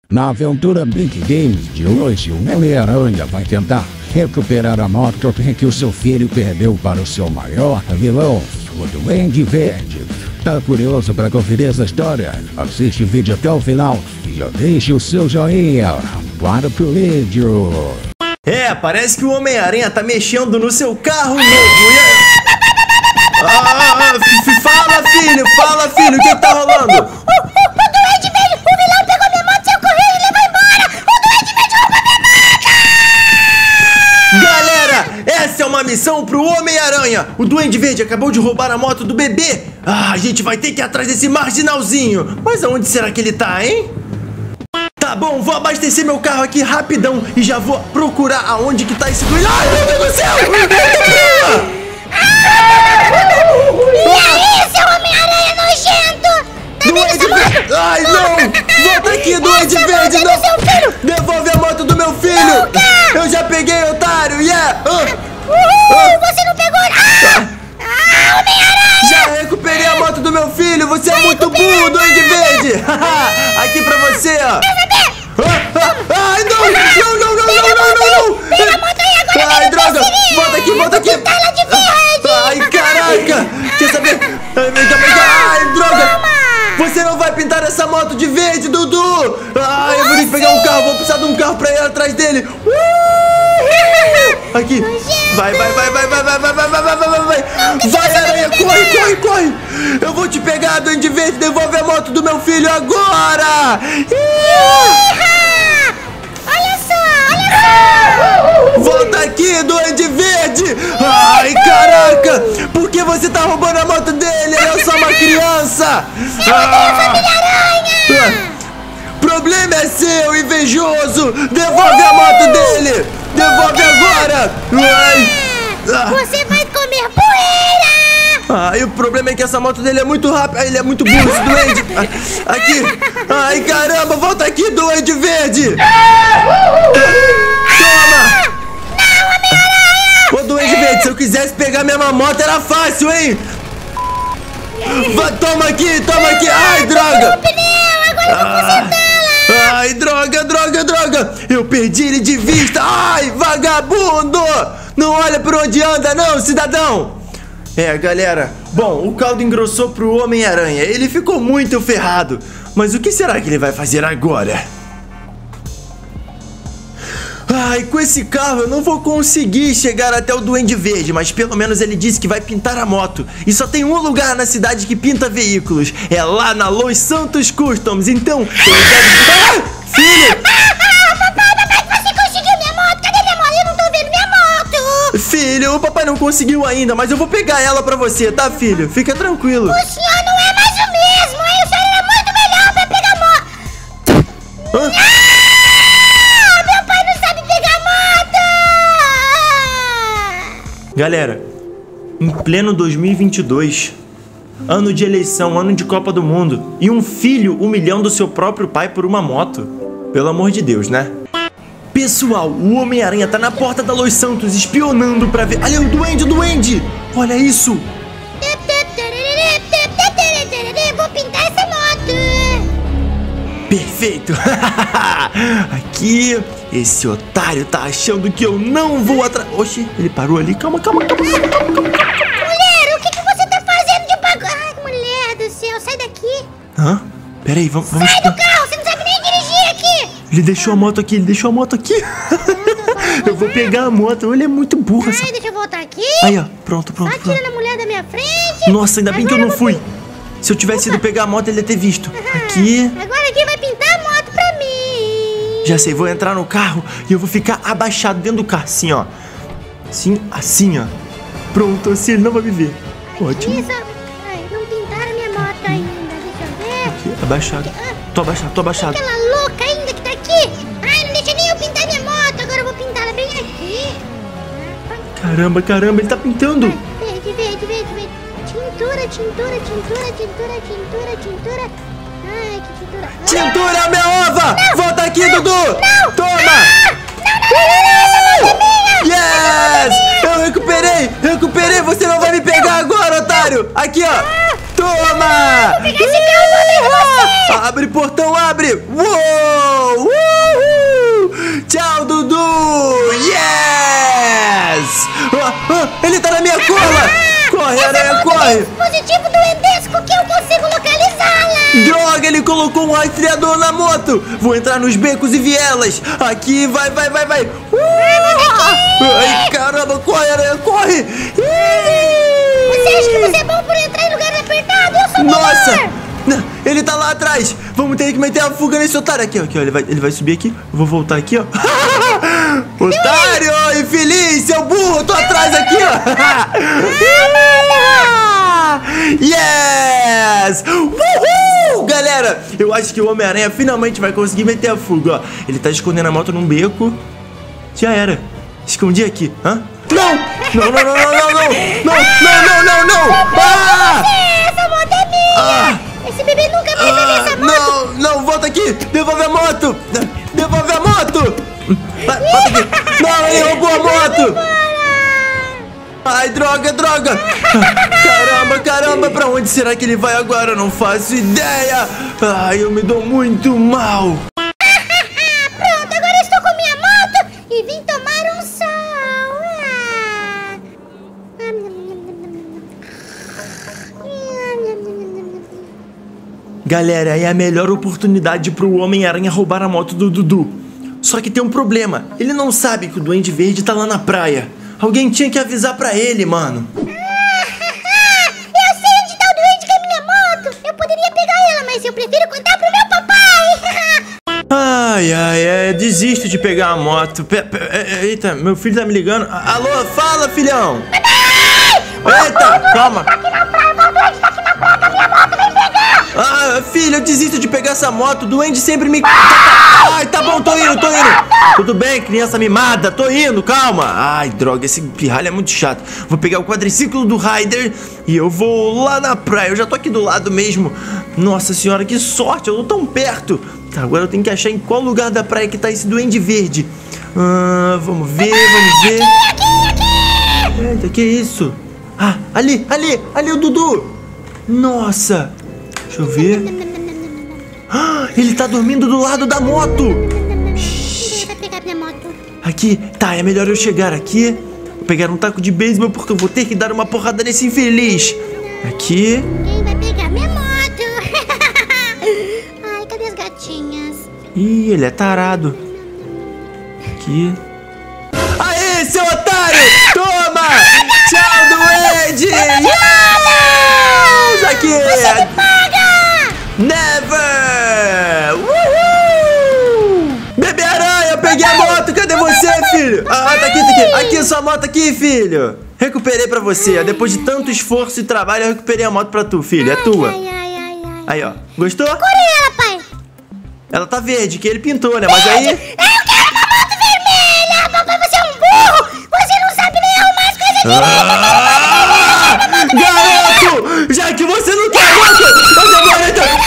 Na aventura Big Games de hoje, o Homem-Aranha vai tentar recuperar a moto que o seu filho perdeu para o seu maior vilão, o Duende Verde. Tá curioso para conferir essa história? Assiste o vídeo até o final e já deixe o seu joinha. Bora pro vídeo! Parece que o Homem-Aranha tá mexendo no seu carro novo. Fala filho, o que tá rolando? O Duende Verde, o vilão pegou minha moto, saiu correndo e levou embora. O Duende Verde roubou minha moto! Galera, essa é uma missão pro Homem-Aranha. O Duende Verde acabou de roubar a moto do bebê. A gente vai ter que ir atrás desse marginalzinho. Mas aonde será que ele tá, hein? Tá bom, vou abastecer meu carro aqui rapidão e já vou procurar aonde que tá esse Duende. Ai, meu Deus do céu! E aí, seu Homem-Aranha nojento? Tá vendo essa moto? Ai, não! Volta aqui, Duende Verde! Não! Seu filho. Devolve a moto do meu filho! Nunca. Eu já peguei, otário! Yeah! Você não pegou! Homem-Aranha! Já recuperei a moto do meu filho! Você é muito burro, Duende Verde! Aqui pra você, ó! Ai, não! Pega a moto aí agora! Ai, droga! Volta aqui! Tá lá de verde! Ai, caraca! Quer saber? Ai, droga! Você não vai pintar essa moto de verde, Dudu! Ai, eu vou ter que pegar um carro, vou precisar de um carro pra ir atrás dele! Aqui! Vai! Vai, aranha! Corre! Eu vou te pegar, Duende Verde! Devolve a moto do meu filho agora! Olha só! Volta aqui, Duende Verde! Ai, caraca! Por que você tá roubando a moto dele? Ele é só uma criança! Problema é seu, invejoso! Devolve a moto dele! Devolve agora! Você vai comer poeira! E o problema é que essa moto dele é muito rápida. Ele é muito burro, esse Duende! Aqui! Ai, caramba! Volta aqui, Duende Verde! Toma! Ô, Duende Verde, se eu quisesse pegar minha moto era fácil, hein? Toma aqui! Ai, droga! Ai, droga! Eu perdi ele de vista! Ai, vagabundo! Não olha por onde anda, não, cidadão! Galera, bom, o caldo engrossou pro Homem-Aranha. Ele ficou muito ferrado. Mas o que será que ele vai fazer agora? Ai, com esse carro eu não vou conseguir chegar até o Duende Verde, mas pelo menos ele disse que vai pintar a moto. E só tem um lugar na cidade que pinta veículos. É lá na Los Santos Customs. Então, ele deve... Filho! Papai, você conseguiu minha moto? Cadê minha moto? Eu não tô vendo minha moto! Filho, o papai não conseguiu ainda, mas eu vou pegar ela pra você, tá, filho? Fica tranquilo. O senhor não é mais o mesmo, hein? O senhor era muito melhor pra pegar moto! Meu pai não sabe pegar moto! Galera, em pleno 2022, ano de eleição, ano de Copa do Mundo, e um filho humilhando seu próprio pai por uma moto. Pelo amor de Deus, né? Pessoal, o Homem-Aranha tá na porta da Los Santos espionando pra ver... Olha o Duende! Olha isso! Vou pintar essa moto! Perfeito! Aqui, esse otário tá achando que eu não vou atrás... Oxi, ele parou ali. Calma. Mulher, o que você tá fazendo de bagulho? Ai, mulher do céu, sai daqui! Peraí, vamos... Sai do carro, você não sabe nem dirigir aqui! Ele deixou a moto aqui, Eu vou pegar a moto, ele é muito burro. Ai, deixa eu voltar aqui. Aí, ó, pronto. Só tirando a mulher da minha frente. Nossa, ainda bem que eu não fui. Se eu tivesse ido pegar a moto, ele ia ter visto. Aqui. Agora quem vai pintar a moto pra mim? Já sei, vou entrar no carro e eu vou ficar abaixado dentro do carro, assim, ó. Assim, ó. Pronto, assim ele não vai me ver. Ótimo. Ai, não pintaram minha moto ainda, deixa eu ver. Aqui, abaixado. Tô abaixado. Aquela louca ainda que tá aqui. Ai, não deixa nem eu pintar minha moto. Agora eu vou pintar ela bem aqui. Caramba, ele tá pintando. Verde. Tintura. Ai, que tintura. Tintura, minha ova! Volta aqui, Dudu! Toma! Essa moto é minha! Yes! Eu recuperei! Você não vai me pegar agora, otário! Aqui, ó! Toma! Vou pegar esse carro todo aí de você! Abre, portão, abre! Uou! corre! Dispositivo duendesco que eu consigo localizá-la! Droga, ele colocou um rastreador na moto! Vou entrar nos becos e vielas! Aqui, vai! Ai, caramba, corre, aranha, corre! Você acha que você é bom por entrar em lugares apertados? Eu sou Nossa! melhor! Ele tá lá atrás! Vamos ter que meter a fuga nesse otário aqui, ó. Ele vai subir aqui. Eu vou voltar aqui, ó. Otário! Infeliz! Seu burro! Tô atrás aqui, ó! Yes! Uhul! Galera, eu acho que o Homem-Aranha finalmente vai conseguir meter a fuga, ó. Ele tá escondendo a moto num beco. Já era. Escondi aqui. Hã? Não! Ah! Essa moto é minha! Esse bebê nunca mais vai ver essa moto! Não, volta aqui! Devolve a moto! Devolve a moto! Volta aqui! Não, ele roubou a moto! Ai, droga! Caramba, pra onde será que ele vai agora? Eu não faço ideia! Ai, eu me dou muito mal! Pronto, agora estou com minha moto e vim tomar um sol! Galera, é a melhor oportunidade pro Homem-Aranha roubar a moto do Dudu. Só que tem um problema. Ele não sabe que o Duende Verde tá lá na praia. Alguém tinha que avisar pra ele, mano. Eu sei onde tá o doente que é minha moto! Eu poderia pegar ela, mas eu prefiro contar pro meu papai! Ai, desisto de pegar a moto. Eita, meu filho tá me ligando. Alô, fala, filhão! Eita, calma! Tá aqui na praia, o doente tá aqui na praia, minha moto vem pegar! Filho, eu desisto de pegar essa moto. O Duende sempre me... Ai, tá bom, tô indo. Tudo bem, criança mimada, tô indo, calma. Ai, droga, esse pirralho é muito chato. Vou pegar o quadriciclo do Ryder e eu vou lá na praia. Eu já tô aqui do lado mesmo. Nossa senhora, que sorte, eu tô tão perto. Tá, agora eu tenho que achar em qual lugar da praia que tá esse Duende Verde. Vamos ver. Aqui! Eita, que isso? Ali o Dudu. Nossa, deixa eu ver. Ele tá dormindo do lado da moto. Ele vai pegar minha moto. Aqui, tá, é melhor eu chegar aqui. Vou pegar um taco de beisebol porque eu vou ter que dar uma porrada nesse infeliz. Aqui. Quem vai pegar minha moto? Ai, cadê as gatinhas? Ih, ele é tarado. Aqui. Aê, seu otário! Toma! Tchau, Duende! Yes! Aqui! Você me paga! Never! Uhul! Bebê Aranha, eu peguei a moto! Cadê você, filho? Tá aqui. Aqui, sua moto aqui, filho. Recuperei pra você. Depois de tanto esforço e trabalho, eu recuperei a moto pra tu, filho. É tua. Ai. Aí, ó. Gostou? Cor ela, pai. Ela tá verde, que ele pintou, né? Mas aí... Eu quero uma moto vermelha! Papai, você é um burro! Você não sabe nem arrumar as coisas direito! Garoto! Já que você não quer moto, eu demorei tanto.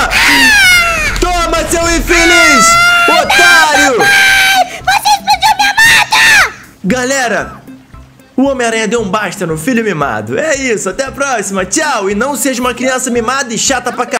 Toma, seu infeliz! Otário! Você explodiu minha moto! Galera, o Homem-Aranha deu um basta no filho mimado. É isso, até a próxima. Tchau! E não seja uma criança mimada e chata pra caralho.